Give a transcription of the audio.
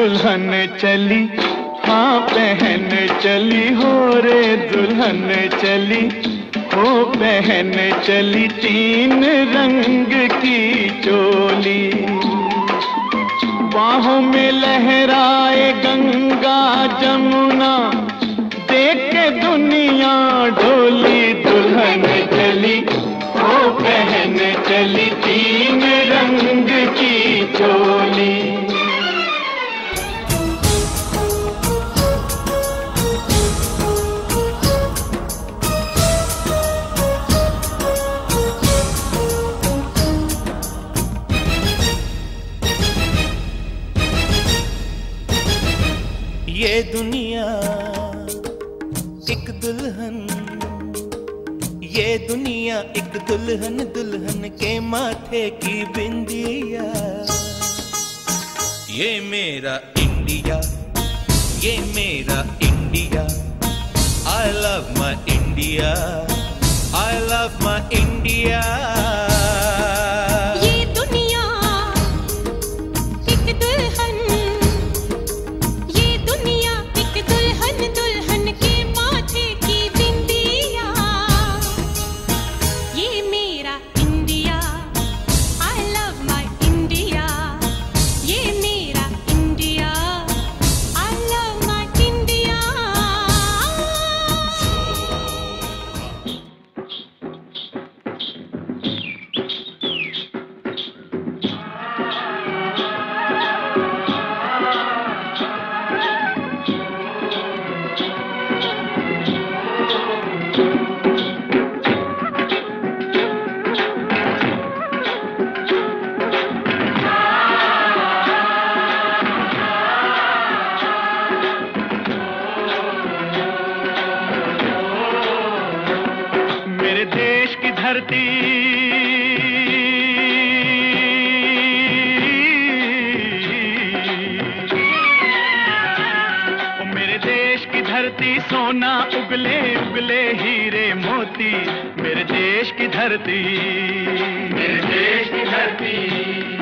दुल्हन चली, हाँ पहन चली हो रे दुल्हन चली, हो पहन चली 3 रंग की चोली। बाहों में लहराए गंगा जमुना, देख के दुनिया डोली। दुल्हन चली, हो पहन चली 3 रंग की चोली। ये दुनिया एक दुल्हन, ये दुनिया एक दुल्हन, दुल्हन के माथे की बिंदिया। ये मेरा इंडिया, ये मेरा India. I love my India, I love my India। मेरे देश की धरती, मेरे देश की धरती सोना उगले उगले हीरे मोती। मेरे देश की धरती, मेरे देश की धरती।